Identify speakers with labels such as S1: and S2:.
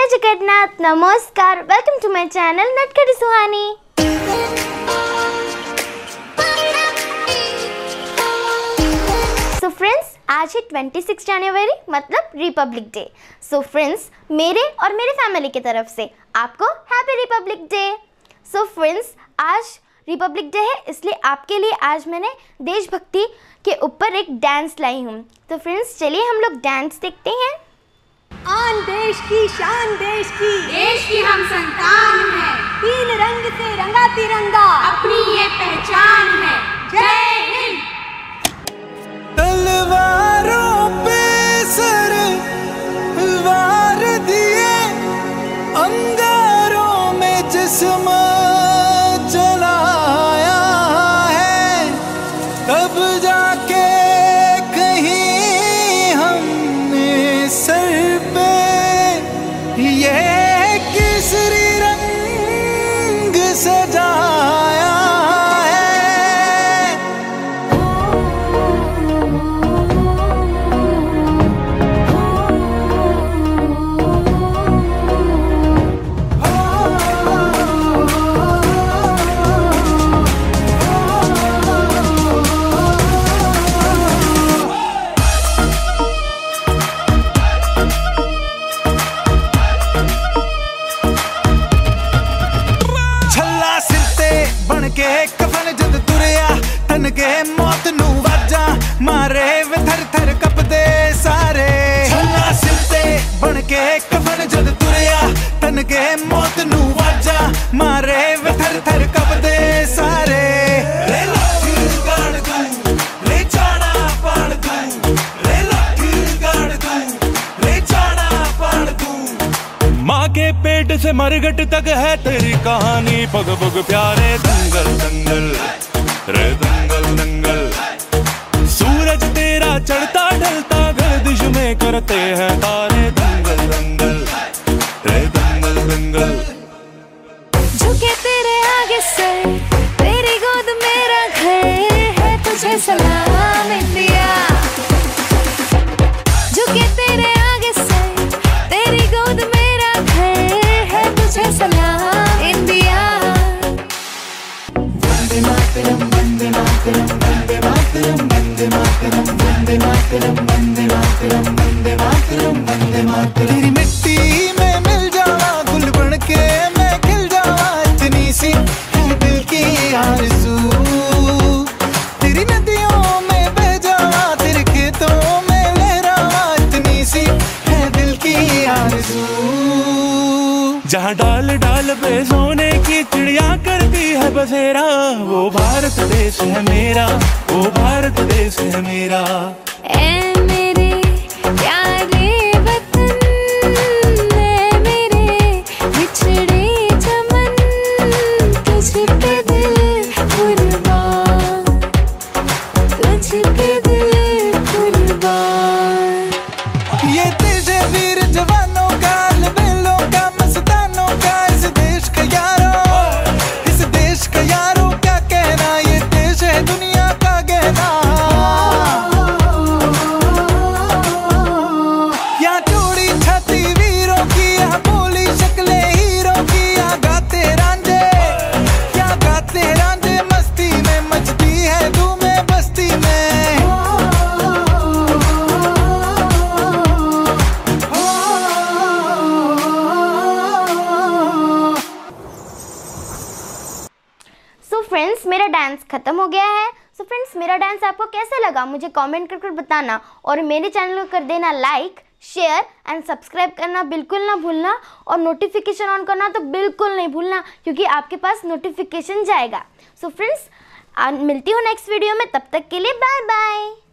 S1: जगन्नाथ, नमस्कार, welcome to my channel Natkhati Suhani. So friends, आज है 26 जनवरी मतलब रिपब्लिक डे। सो फ्रेंड्स, मेरे और मेरे फैमिली की तरफ से आपको happy Republic Day. So friends, आज रिपब्लिक डे है, इसलिए आपके लिए आज मैंने देशभक्ति के ऊपर एक डांस लाई हूँ। तो फ्रेंड्स, चलिए हम लोग डांस देखते हैं।
S2: आन देश की शान देश की हम संतान हैं। तीन रंग से रंगा तिरंगा अपनी ये पहचान है। जय हिंद।
S3: तलवारों पे सर वार दिए, अंगारों में जिस्म जलाया है, तब जाके कहीं हमने सर पे ये केसरी रंग सजाया है। के कफन जद तुरिया तन के मौत नू वाजा मारे वे थर थर कपदे सारे। छल्ला सिरते बन के कफन जद तुरिया तन के मौत नू वाजा मारे वे थर थर कपदे सारे। रे लाठी गाड़ दूं, रे चाड़ा पाड़ दूं, रे लाठी गाड़ दूं, रे चाड़ा पाड़ दूं। माँ के पेट से मरघट तक है तेरी कहानी, पग पग प्यारे दंगल दंगल रे दंगल दंगल। सूरज तेरा चढ़ता ढलता गर्दिश में करते हैं तारे, दंगल दंगल रे दंगल दंगल।
S2: झुके तेरे आगे सर, तेरी गोद मेरा घर है, तुझे सलाम इंडिया। झुके तेरे आगे सर, तेरी गोद मेरा घर है, तुझे सलाम इंडिया। वंदे मातरम वंदे मातरम वंदे मातरम वंदे मातरम वंदे मातरम वंदे मातरम वंदे मातरम वंदे मातरम।
S3: तेरी मिट्टी में मिल जावा, गुल बन के मैं खिल जावा, इतनी सी है दिल की आरज़ू। तेरी नदियों में बह जावा, तेरे खेतों में लहरावा, इतनी सी है दिल की आरज़ू। जहाँ डाल डाल पे सोने की चिड़िया करती है बसेरा, वो भारत देश है मेरा, वो भारत देश है मेरा।
S2: ऐ मेरे प्यारे वतन, ऐ मेरे बिछड़े चमन, तुझ पे दिल कुर्बान, तुझ पे दिल कुर्बान।
S3: ये देश है वीर जवानों का, अलबेलों का, मस्तानों का, इस देश का यारों, इस देश का यारों क्या कहना, ये देश है दुनिया का गहना। यहाँ चूड़ी छाती वीरों की, यहाँ बोली शक्लें हीरों की, यहाँ गाते रांझे, यहाँ गाते रांझे, मस्ती में मचती है धूमें बस्ती में।
S1: सो फ्रेंड्स, मेरा डांस खत्म हो गया है। सो फ्रेंड्स, मेरा डांस आपको कैसा लगा मुझे कमेंट कर बताना, और मेरे चैनल को कर देना लाइक, शेयर एंड सब्सक्राइब करना बिल्कुल ना भूलना, और नोटिफिकेशन ऑन करना तो बिल्कुल नहीं भूलना, क्योंकि आपके पास नोटिफिकेशन जाएगा। सो फ्रेंड्स, मिलती हूँ नेक्स्ट वीडियो में, तब तक के लिए बाय बाय।